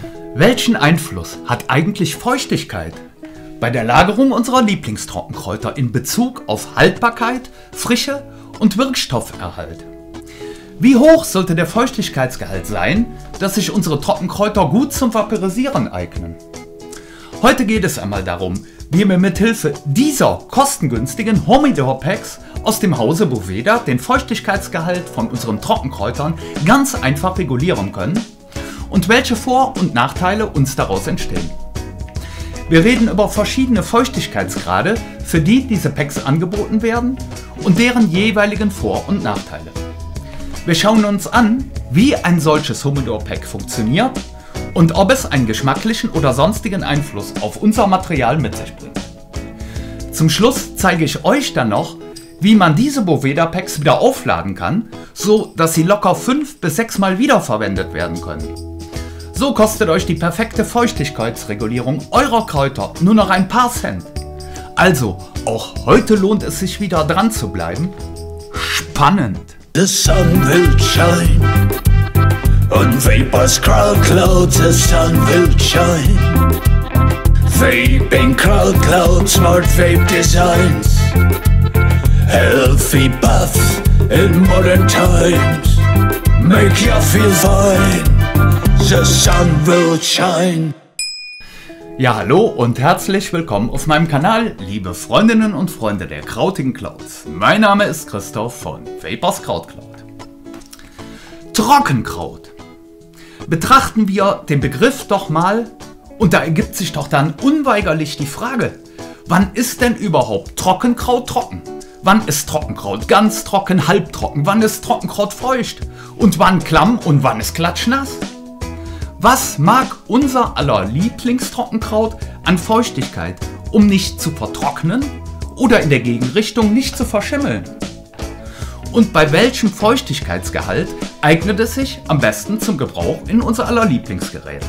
Welchen Einfluss hat eigentlich Feuchtigkeit bei der Lagerung unserer Lieblingstrockenkräuter in Bezug auf Haltbarkeit, Frische und Wirkstofferhalt? Wie hoch sollte der Feuchtigkeitsgehalt sein, dass sich unsere Trockenkräuter gut zum Vaporisieren eignen? Heute geht es einmal darum, wie wir mithilfe dieser kostengünstigen Humidor Packs aus dem Hause Boveda den Feuchtigkeitsgehalt von unseren Trockenkräutern ganz einfach regulieren können und welche Vor- und Nachteile uns daraus entstehen. Wir reden über verschiedene Feuchtigkeitsgrade, für die diese Packs angeboten werden und deren jeweiligen Vor- und Nachteile. Wir schauen uns an, wie ein solches Humidor Pack funktioniert und ob es einen geschmacklichen oder sonstigen Einfluss auf unser Material mit sich bringt. Zum Schluss zeige ich euch dann noch, wie man diese Boveda Packs wieder aufladen kann, so dass sie locker 5 bis 6 Mal wiederverwendet werden können. So kostet euch die perfekte Feuchtigkeitsregulierung eurer Kräuter nur noch ein paar Cent. Also, auch heute lohnt es sich wieder dran zu bleiben. Spannend! The sun will shine on Vapor's Crowd Cloud. The sun will shine. Vaping Crowd Cloud, smart vape designs, healthy buff in modern times. Make you feel fine. The sun will shine. Ja, hallo und herzlich willkommen auf meinem Kanal, liebe Freundinnen und Freunde der krautigen Clouds. Mein Name ist Christoph von Vapor's Crowd Cloud. Trockenkraut. Betrachten wir den Begriff doch mal und da ergibt sich doch dann unweigerlich die Frage, wann ist denn überhaupt Trockenkraut trocken? Wann ist Trockenkraut ganz trocken, halbtrocken? Wann ist Trockenkraut feucht? Und wann klamm und wann ist klatschnass? Was mag unser aller Lieblingstrockenkraut an Feuchtigkeit, um nicht zu vertrocknen oder in der Gegenrichtung nicht zu verschimmeln? Und bei welchem Feuchtigkeitsgehalt eignet es sich am besten zum Gebrauch in unser aller Lieblingsgeräte?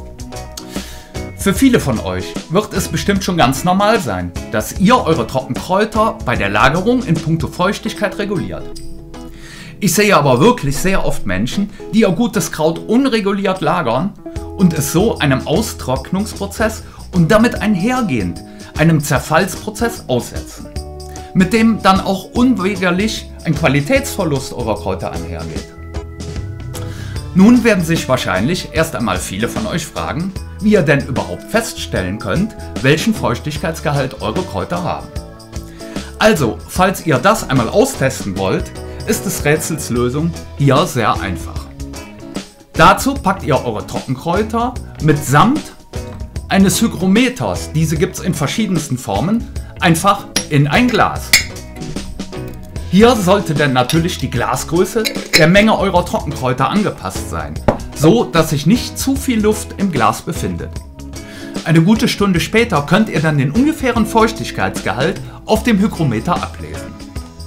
Für viele von euch wird es bestimmt schon ganz normal sein, dass ihr eure Trockenkräuter bei der Lagerung in puncto Feuchtigkeit reguliert. Ich sehe aber wirklich sehr oft Menschen, die ihr gutes Kraut unreguliert lagern und es so einem Austrocknungsprozess und damit einhergehend einem Zerfallsprozess aussetzen, mit dem dann auch unweigerlich ein Qualitätsverlust eurer Kräuter einhergeht. Nun werden sich wahrscheinlich erst einmal viele von euch fragen, wie ihr denn überhaupt feststellen könnt, welchen Feuchtigkeitsgehalt eure Kräuter haben. Also, falls ihr das einmal austesten wollt, ist des Rätsels Lösung hier sehr einfach. Dazu packt ihr eure Trockenkräuter mitsamt eines Hygrometers, diese gibt es in verschiedensten Formen, einfach in ein Glas. Hier sollte dann natürlich die Glasgröße der Menge eurer Trockenkräuter angepasst sein, so dass sich nicht zu viel Luft im Glas befindet. Eine gute Stunde später könnt ihr dann den ungefähren Feuchtigkeitsgehalt auf dem Hygrometer ablesen.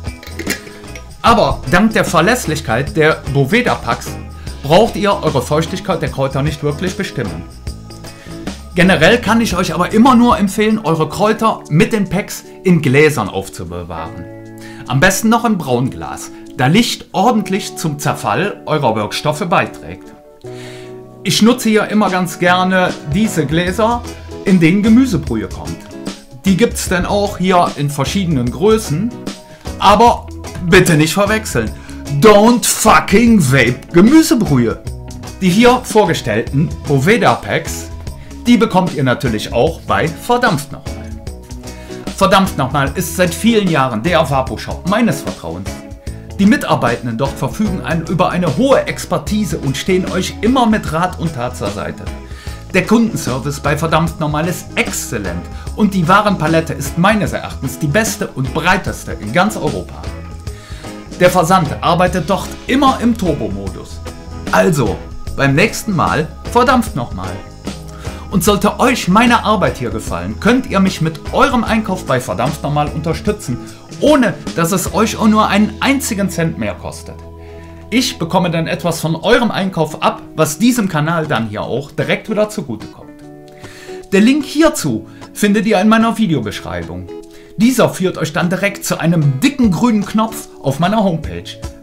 Aber dank der Verlässlichkeit der Boveda Packs braucht ihr eure Feuchtigkeit der Kräuter nicht wirklich bestimmen. Generell kann ich euch aber immer nur empfehlen, eure Kräuter mit den Packs in Gläsern aufzubewahren. Am besten noch im Braunglas, da Licht ordentlich zum Zerfall eurer Wirkstoffe beiträgt. Ich nutze hier immer ganz gerne diese Gläser, in denen Gemüsebrühe kommt. Die gibt es dann auch hier in verschiedenen Größen, aber bitte nicht verwechseln. Don't fucking vape Gemüsebrühe. Die hier vorgestellten Boveda Packs, die bekommt ihr natürlich auch bei Verdampft nochmal. Verdampft nochmal ist seit vielen Jahren der Vapo-Shop meines Vertrauens. Die Mitarbeitenden dort verfügen über eine hohe Expertise und stehen euch immer mit Rat und Tat zur Seite. Der Kundenservice bei Verdampft nochmal ist exzellent und die Warenpalette ist meines Erachtens die beste und breiteste in ganz Europa. Der Versand arbeitet dort immer im Turbo-Modus. Also, beim nächsten Mal verdampft nochmal. Und sollte euch meine Arbeit hier gefallen, könnt ihr mich mit eurem Einkauf bei Verdampft nochmal unterstützen, ohne dass es euch auch nur einen einzigen Cent mehr kostet. Ich bekomme dann etwas von eurem Einkauf ab, was diesem Kanal dann hier auch direkt wieder zugutekommt. Der Link hierzu findet ihr in meiner Videobeschreibung. Dieser führt euch dann direkt zu einem dicken grünen Knopf auf meiner Homepage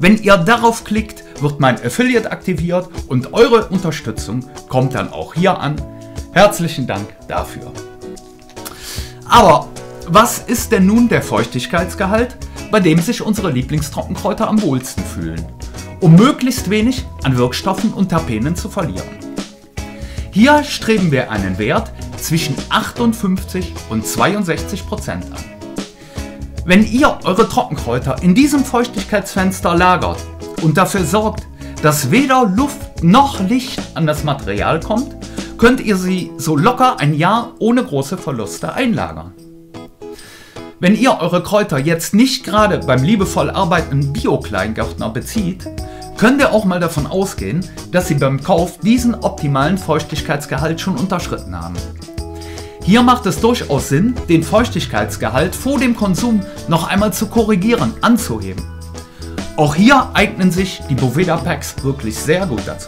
Wenn ihr darauf klickt, wird mein Affiliate aktiviert und eure Unterstützung kommt dann auch hier an. Herzlichen Dank dafür. Aber was ist denn nun der Feuchtigkeitsgehalt, bei dem sich unsere Lieblingstrockenkräuter am wohlsten fühlen, um möglichst wenig an Wirkstoffen und Terpenen zu verlieren? Hier streben wir einen Wert zwischen 58 und 62% an. Wenn ihr eure Trockenkräuter in diesem Feuchtigkeitsfenster lagert und dafür sorgt, dass weder Luft noch Licht an das Material kommt, könnt ihr sie so locker ein Jahr ohne große Verluste einlagern. Wenn ihr eure Kräuter jetzt nicht gerade beim liebevoll arbeitenden Bio-Kleingärtner bezieht, könnt ihr auch mal davon ausgehen, dass sie beim Kauf diesen optimalen Feuchtigkeitsgehalt schon unterschritten haben. Hier macht es durchaus Sinn, den Feuchtigkeitsgehalt vor dem Konsum noch einmal zu korrigieren, anzuheben. Auch hier eignen sich die Boveda Packs wirklich sehr gut dazu.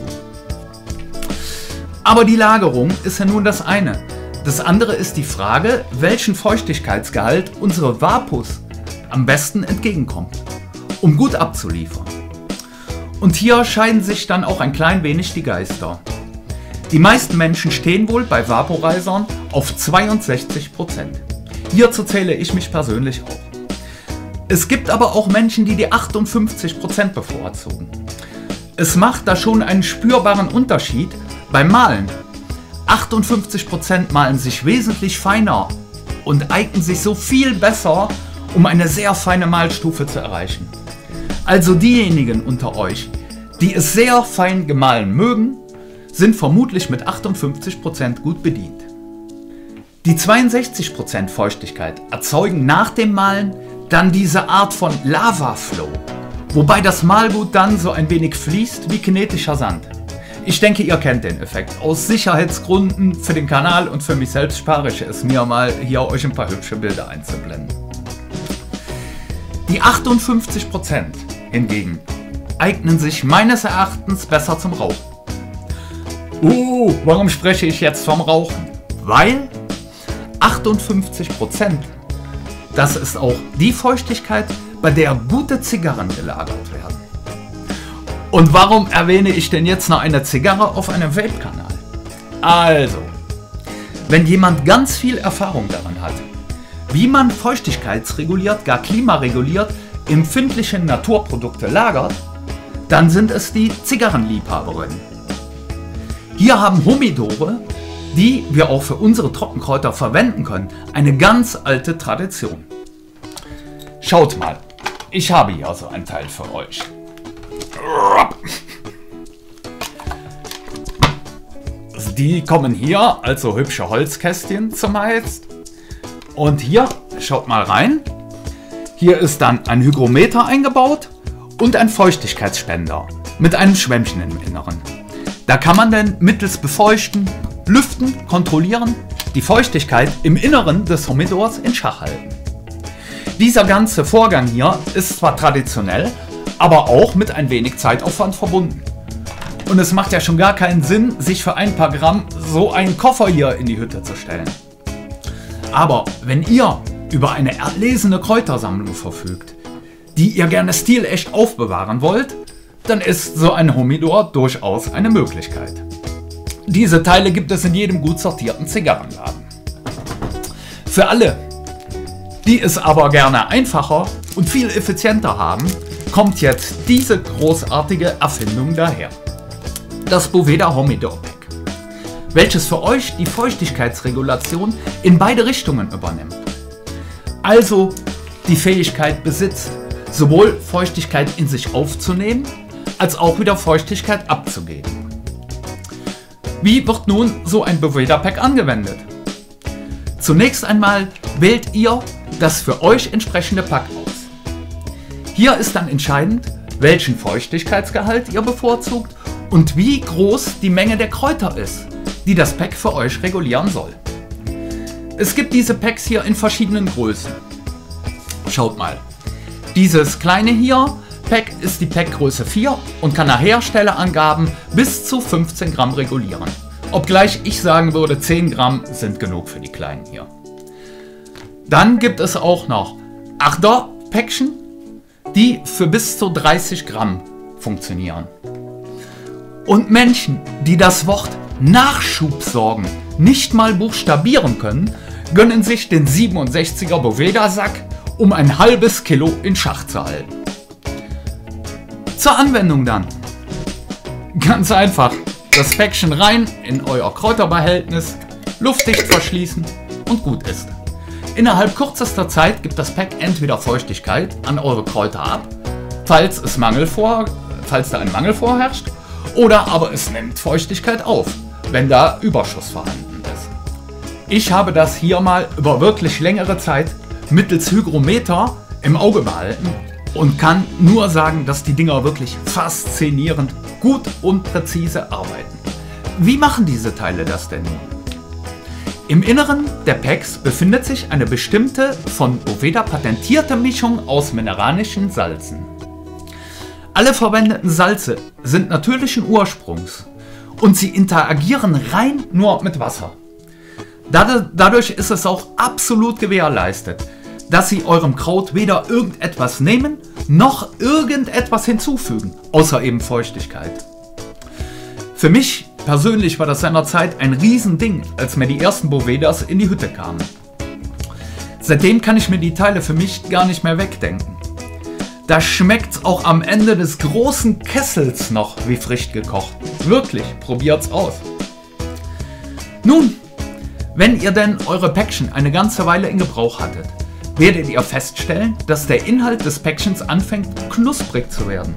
Aber die Lagerung ist ja nun das eine. Das andere ist die Frage, welchen Feuchtigkeitsgehalt unsere Vapus am besten entgegenkommt, um gut abzuliefern. Und hier scheiden sich dann auch ein klein wenig die Geister. Die meisten Menschen stehen wohl bei Vaporizern auf 62%. Hierzu zähle ich mich persönlich auch. Es gibt aber auch Menschen, die 58% bevorzugen. Es macht da schon einen spürbaren Unterschied beim Malen. 58% malen sich wesentlich feiner und eignen sich so viel besser, um eine sehr feine Malstufe zu erreichen. Also diejenigen unter euch, die es sehr fein gemahlen mögen, sind vermutlich mit 58% gut bedient. Die 62% Feuchtigkeit erzeugen nach dem Malen dann diese Art von Lava-Flow, wobei das Malgut dann so ein wenig fließt wie kinetischer Sand. Ich denke, ihr kennt den Effekt. Aus Sicherheitsgründen für den Kanal und für mich selbst spare ich es mir mal, hier euch ein paar hübsche Bilder einzublenden. Die 58% hingegen eignen sich meines Erachtens besser zum Rauchen. Warum spreche ich jetzt vom Rauchen? Weil 58%, das ist auch die Feuchtigkeit, bei der gute Zigarren gelagert werden. Und warum erwähne ich denn jetzt noch eine Zigarre auf einem Vape-Kanal? Also, wenn jemand ganz viel Erfahrung daran hat, wie man feuchtigkeitsreguliert, gar klimareguliert empfindliche Naturprodukte lagert, dann sind es die Zigarrenliebhaberinnen. Hier haben Humidore, die wir auch für unsere Trockenkräuter verwenden können, eine ganz alte Tradition. Schaut mal, ich habe hier so ein Teil für euch. Die kommen hier als so hübsche Holzkästchen zumeist. Und hier, schaut mal rein, hier ist dann ein Hygrometer eingebaut und ein Feuchtigkeitsspender mit einem Schwämmchen im Inneren. Da kann man dann mittels Befeuchten, Lüften, kontrollieren, die Feuchtigkeit im Inneren des Humidors in Schach halten. Dieser ganze Vorgang hier ist zwar traditionell, aber auch mit ein wenig Zeitaufwand verbunden. Und es macht ja schon gar keinen Sinn, sich für ein paar Gramm so einen Koffer hier in die Hütte zu stellen. Aber wenn ihr über eine erlesene Kräutersammlung verfügt, die ihr gerne stilecht aufbewahren wollt, dann ist so ein Humidor durchaus eine Möglichkeit. Diese Teile gibt es in jedem gut sortierten Zigarrenladen. Für alle, die es aber gerne einfacher und viel effizienter haben, kommt jetzt diese großartige Erfindung daher. Das Boveda Humidor Pack, welches für euch die Feuchtigkeitsregulation in beide Richtungen übernimmt. Also die Fähigkeit besitzt, sowohl Feuchtigkeit in sich aufzunehmen, als auch wieder Feuchtigkeit abzugeben. Wie wird nun so ein Boveda Pack angewendet? Zunächst einmal wählt ihr das für euch entsprechende Pack aus. Hier ist dann entscheidend, welchen Feuchtigkeitsgehalt ihr bevorzugt und wie groß die Menge der Kräuter ist, die das Pack für euch regulieren soll. Es gibt diese Packs hier in verschiedenen Größen. Schaut mal, dieses kleine hier Pack ist die Packgröße 4 und kann nach Herstellerangaben bis zu 15 Gramm regulieren. Obgleich ich sagen würde, 10 Gramm sind genug für die kleinen hier. Dann gibt es auch noch 8er Päckchen. die für bis zu 30 Gramm funktionieren. Und Menschen, die das Wort Nachschubsorgen nicht mal buchstabieren können, gönnen sich den 67er Boveda-Sack, um ein halbes Kilo in Schach zu halten. Zur Anwendung dann. Ganz einfach, das Päckchen rein in euer Kräuterbehältnis, luftdicht verschließen und gut ist. Innerhalb kürzester Zeit gibt das Pack entweder Feuchtigkeit an eure Kräuter ab, falls da ein Mangel vorherrscht, oder aber es nimmt Feuchtigkeit auf, wenn da Überschuss vorhanden ist. Ich habe das hier mal über wirklich längere Zeit mittels Hygrometer im Auge behalten und kann nur sagen, dass die Dinger wirklich faszinierend gut und präzise arbeiten. Wie machen diese Teile das denn nun? Im Inneren der Packs befindet sich eine bestimmte von Boveda patentierte Mischung aus mineralischen Salzen. Alle verwendeten Salze sind natürlichen Ursprungs und sie interagieren rein nur mit Wasser. Dadurch ist es auch absolut gewährleistet, dass sie eurem Kraut weder irgendetwas nehmen, noch irgendetwas hinzufügen, außer eben Feuchtigkeit. Für mich persönlich war das seinerzeit ein Riesending, als mir die ersten Bovedas in die Hütte kamen. Seitdem kann ich mir die Teile für mich gar nicht mehr wegdenken. Da schmeckt's auch am Ende des großen Kessels noch wie frisch gekocht. Wirklich, probiert's aus. Nun, wenn ihr denn eure Päckchen eine ganze Weile in Gebrauch hattet, werdet ihr feststellen, dass der Inhalt des Päckchens anfängt knusprig zu werden.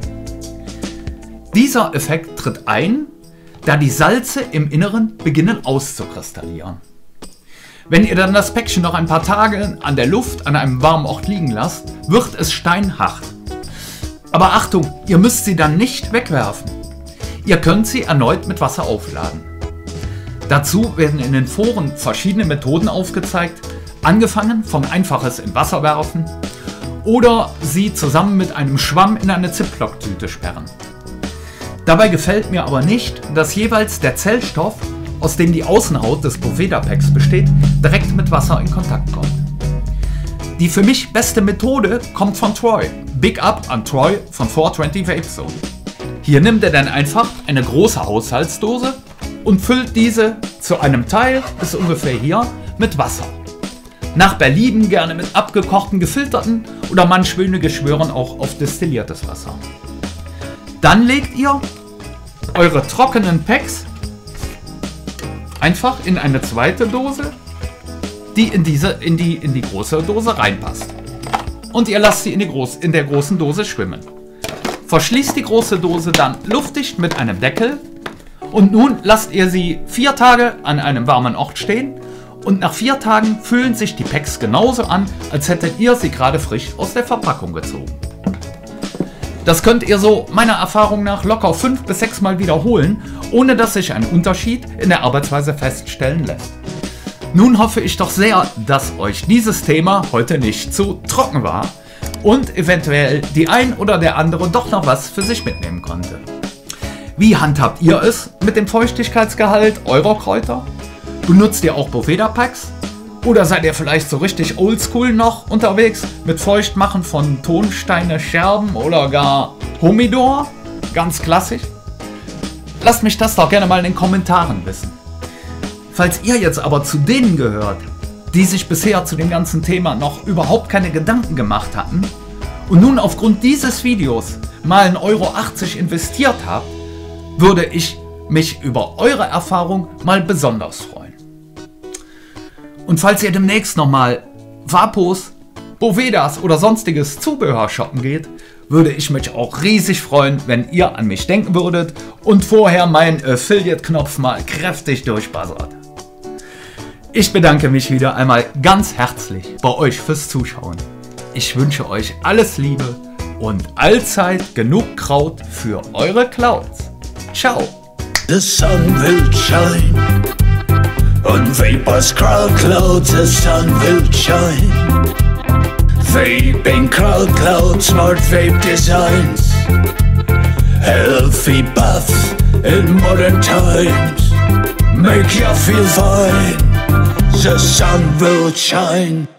Dieser Effekt tritt ein, da die Salze im Inneren beginnen auszukristallieren. Wenn ihr dann das Päckchen noch ein paar Tage an der Luft an einem warmen Ort liegen lasst, wird es steinhart. Aber Achtung, ihr müsst sie dann nicht wegwerfen. Ihr könnt sie erneut mit Wasser aufladen. Dazu werden in den Foren verschiedene Methoden aufgezeigt, angefangen von einfaches in Wasser werfen oder sie zusammen mit einem Schwamm in eine Ziploc-Tüte sperren. Dabei gefällt mir aber nicht, dass jeweils der Zellstoff, aus dem die Außenhaut des Boveda-Packs besteht, direkt mit Wasser in Kontakt kommt. Die für mich beste Methode kommt von Troy. Big Up an Troy von 420 Vape Zone. Hier nimmt er dann einfach eine große Haushaltsdose und füllt diese zu einem Teil, bis ungefähr hier, mit Wasser. Nach Belieben gerne mit abgekochten, gefilterten oder manch wenige schwören auch auf destilliertes Wasser. Dann legt ihr eure trockenen Packs einfach in eine zweite Dose, die in die große Dose reinpasst. Und ihr lasst sie in der großen Dose schwimmen. Verschließt die große Dose dann luftdicht mit einem Deckel und nun lasst ihr sie 4 Tage an einem warmen Ort stehen und nach 4 Tagen fühlen sich die Packs genauso an, als hättet ihr sie gerade frisch aus der Verpackung gezogen. Das könnt ihr so meiner Erfahrung nach locker 5 bis 6 Mal wiederholen, ohne dass sich ein Unterschied in der Arbeitsweise feststellen lässt. Nun hoffe ich doch sehr, dass euch dieses Thema heute nicht zu trocken war und eventuell die ein oder der andere doch noch was für sich mitnehmen konnte. Wie handhabt ihr es mit dem Feuchtigkeitsgehalt eurer Kräuter? Benutzt ihr auch Boveda-Packs? Oder seid ihr vielleicht so richtig oldschool noch unterwegs mit Feuchtmachen von Tonsteine, Scherben oder gar Humidor? Ganz klassisch? Lasst mich das doch gerne mal in den Kommentaren wissen. Falls ihr jetzt aber zu denen gehört, die sich bisher zu dem ganzen Thema noch überhaupt keine Gedanken gemacht hatten und nun aufgrund dieses Videos mal 1,80 Euro investiert habt, würde ich mich über eure Erfahrung mal besonders freuen. Und falls ihr demnächst nochmal Vapos, Bovedas oder sonstiges Zubehör shoppen geht, würde ich mich auch riesig freuen, wenn ihr an mich denken würdet und vorher meinen Affiliate-Knopf mal kräftig durchbuzzert. Ich bedanke mich wieder einmal ganz herzlich bei euch fürs Zuschauen. Ich wünsche euch alles Liebe und allzeit genug Kraut für eure Clouds. Ciao! The sun will shine on Vapors Crowd Clouds, the sun will shine. Vaping Crowd Clouds, smart vape designs, healthy buff in modern times, make you feel fine. The sun will shine.